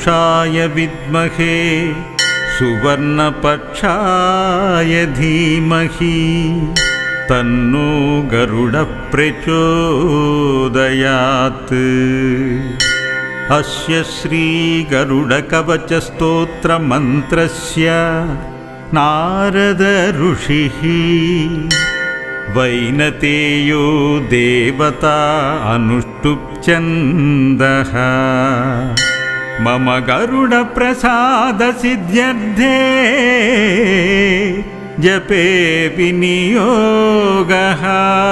तत्पुरुषाय विद्महे सुवर्णपक्षाय धीमहि तन्नो गरुडः प्रचोदयात्। अस्य श्रीगरुडकवचस्तोत्रमन्त्रस्य नारद ऋषिः वैनतेयो देवता अनुष्टुप्छन्दः। मम गरुडप्रसादसिद्ध्यर्थे जपे विनियोगः।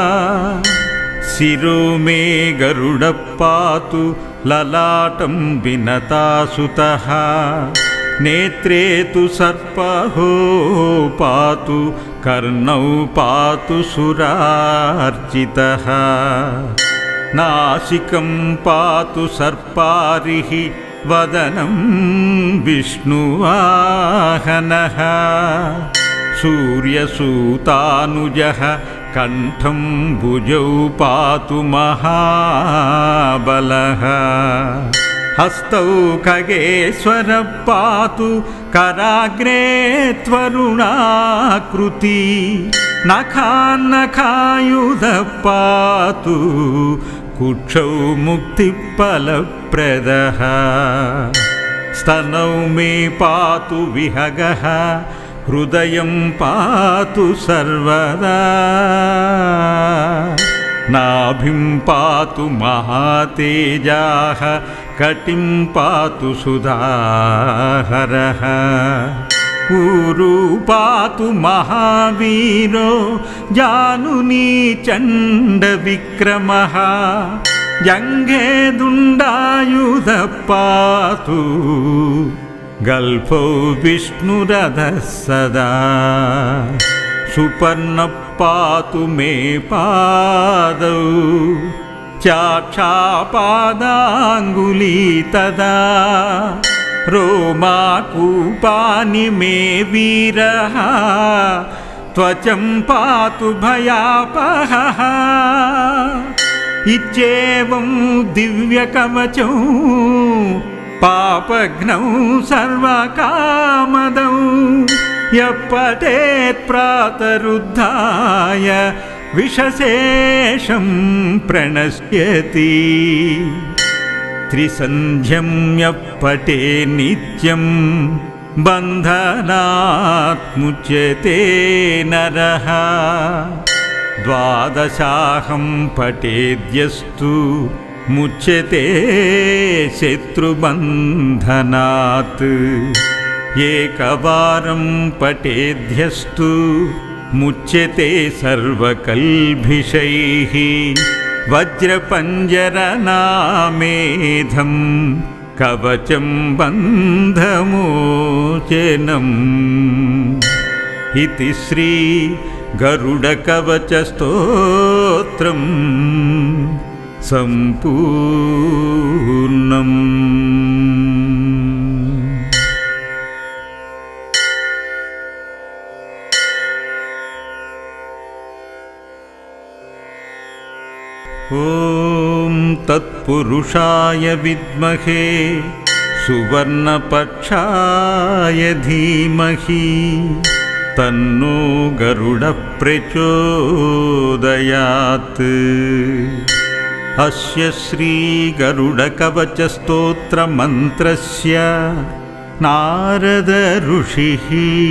शिरो मे गरुडः पातु ललाटं विनतासुतः। नेत्रे तु सर्पः पातु कर्णौ पातु सुरार्चितः। नासिकं पातु सर्पारिः वदनं विष्णुवाहनः। सूर्यसूतानुजः कण्ठं भुजौ पातु महाबलः। हस्तौ खगेश्वरः पातु कराग्रे त्वरुणाकृति। नखान्नखायुधः पातु कुक्षौ मुक्तिफलप्रदः। स्तनौ मे पातु विहगः हृदयं पातु सर्वदा। नाभिं पातु महातेजाः कटिं पातु सुधाहरः। ऊरू पातु महावीरो जानुनी चण्डविक्रमः। जङ्घे दुण्डायुधः पातु गल्फौ विष्णुरथः सदा। सुपर्णः पातु मे पादौ चाक्षापादाङ्गुली तदा। रोमाकूपानि मे वीरः त्वचं पातु भयापहः। इत्येवं दिव्यकवचौ पापघ्नौ सर्वकामदौ। यः पठेत् प्रातरुद्धाय विषशेषं प्रणश्यति। त्रिसन्ध्यं यः पठेत् नित्यं बन्धनात् मुच्यते नरः। द्वादशाहं पठेद्यस्तु मुच्यते शत्रुबन्धनात्। एकवारं पठेद्यस्तु मुच्यते सर्वकल्भिषैः। वज्रपञ्जरनामेधं कवचं बन्धमोचनम्। इति श्री गरुडकवचस्तोत्रम् सम्पूर्णम्। ॐ तत्पुरुषाय विद्महे सुवर्णपक्षाय धीमहि तन्नो गरुडः प्रचोदयात्। अस्य श्रीगरुडकवचस्तोत्रमन्त्रस्य नारद ऋषिः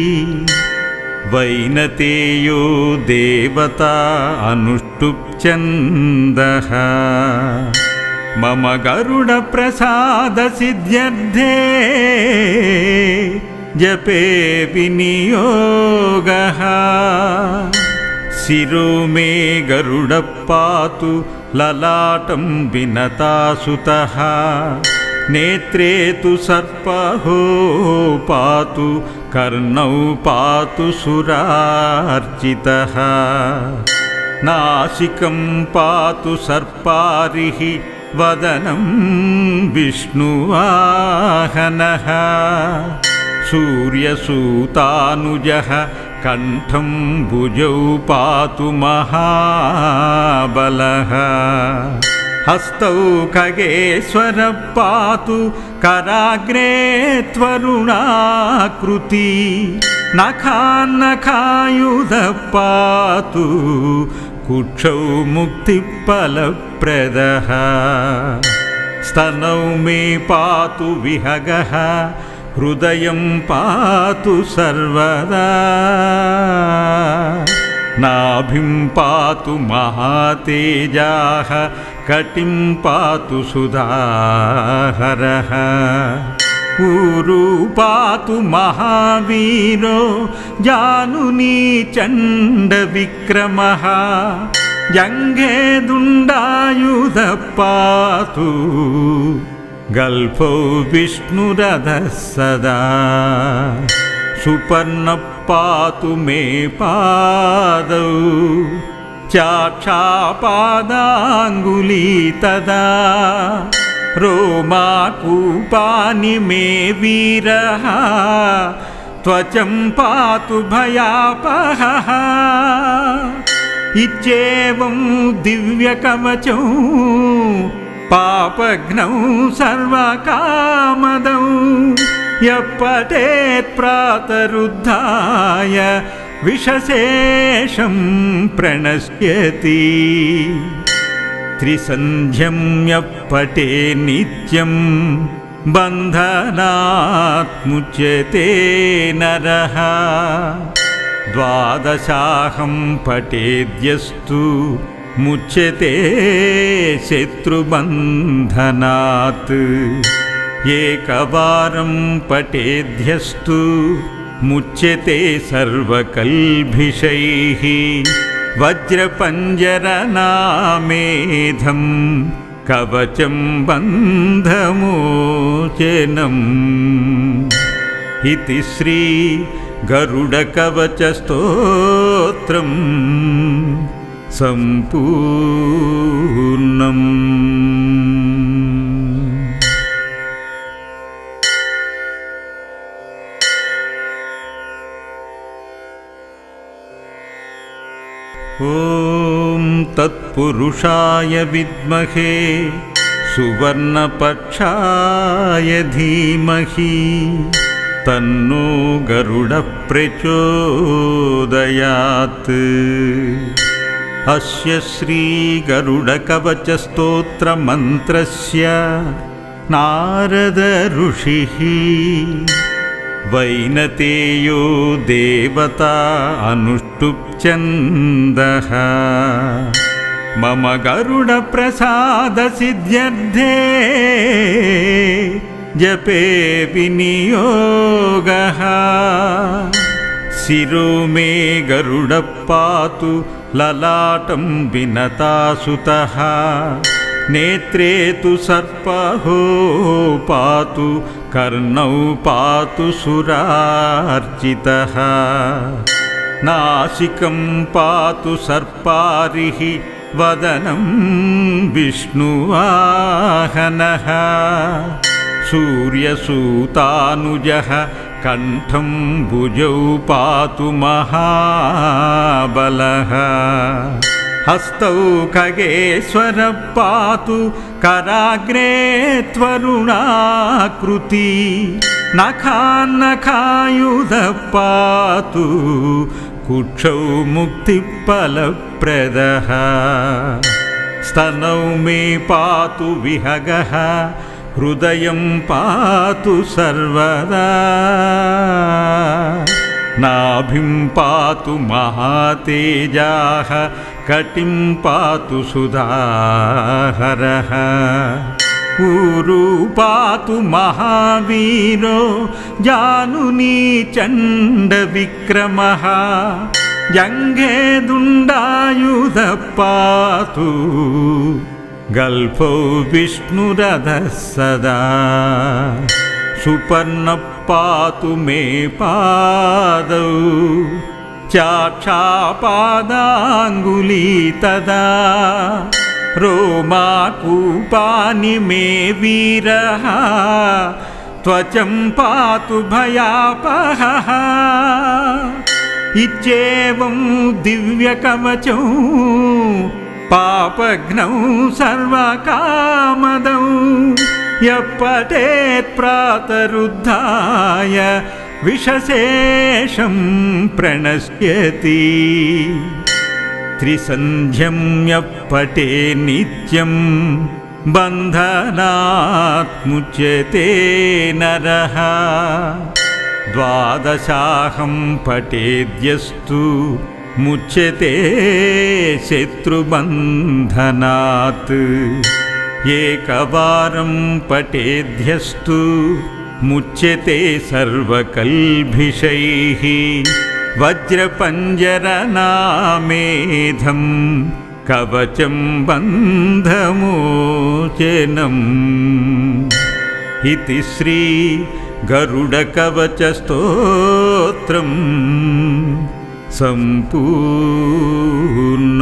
वैनतेयो देवता अनुष्टुप्छन्दः। मम गरुडप्रसादसिद्ध्यर्थे जपे विनियोगः। शिरो मे गरुडः पातु ललाटं विनतासुतः। नेत्रे तु सर्पः पातु कर्णौ पातु सुरार्चितः। नासिकं पातु सर्पारिः वदनं विष्णुवाहनः। सूर्यसूतानुजः कण्ठं भुजौ पातु महाबलः। हस्तौ खगेश्वरः पातु कराग्रे त्वरुणाकृति नखान्नखायुधः पातु कुक्षौ मुक्तिफलप्रदः स्तनौ मे पातु विहगः हृदयं पातु सर्वदा नाभिं पातु महातेजाः कटिं पातु सुधाहरः ऊरू पातु महावीरो जानुनी चण्डविक्रमः जङ्घे दुण्डायुधः पातु गल्फौ विष्णुरथः सदा सुपर्णः पातु मे पादौ चाक्षापादाङ्गुली तदा रोमाकूपानि मे वीरः त्वचं पातु भयापहः इत्येवं दिव्यकवचौ पापघ्नौ सर्वकामदौ यः पठेत् प्रातरुद्धाय विषशेषं प्रणश्यति त्रिसन्ध्यं यः पठेत् नित्यं बन्धनात् मुच्यते नरः द्वादशाहं पठेद्यस्तु मुच्यते शत्रुबन्धनात् एकवारं पठेद्यस्तु मुच्यते सर्वकल्भिषैः वज्रपञ्जरनामेधं कवचं बन्धमोचनम् इति श्री गरुडकवचस्तोत्रम् सम्पूर्णम्। ॐ तत्पुरुषाय विद्महे सुवर्णपक्षाय धीमहि तन्नो गरुडः प्रचोदयात्। अस्य श्रीगरुडकवचस्तोत्रमन्त्रस्य नारद ऋषिः वैनतेयो देवता अनुष्टुप्छन्दः मम गरुडप्रसादसिद्ध्यर्थे जपे विनियोगः। शिरो मे गरुडः पातु ललाटं विनतासुतः नेत्रे तु सर्पहो पातु कर्णौ पातु सुरार्चितः नासिकं पातु सर्पारिः वदनं विष्णुवाहनः सूर्यसूतानुजः कण्ठं भुजौ पातु महाबलः हस्तौ खगेश्वरः पातु कराग्रे त्वरुणाकृति नखान्नखायुधः पातु कुक्षौ मुक्तिफलप्रदः स्तनौ मे पातु विहगः हृदयं पातु सर्वदा नाभिं पातु महातेजाः कटिं पातु सुधाहरः ऊरू पातु महावीरो जानुनी चण्डविक्रमः जङ्घे दुण्डायुधः पातु गल्फौ विष्णुरथः सदा सुपर्णः पातु मे पादौ चाक्षापादाङ्गुली तदा रोमाकूपानि मे वीरः त्वचं पातु भयापहः इत्येवं दिव्यकवचौ पापघ्नौ सर्वकामदौ यः पठेत् प्रातरुद्धाय विषशेषं प्रणश्यति त्रिसन्ध्यं यः पठेत् नित्यं बन्धनात् मुच्यते नरः द्वादशाहं पठेद्यस्तु मुच्यते शत्रुबन्धनात् एकवारं पठेद्यस्तु मुच्यते सर्वकल्भिषैः वज्रपञ्जरनामेधं कवचं बन्धमोचनम् इति श्री गरुडकवचस्तोत्रम् सम्पूर्णम्।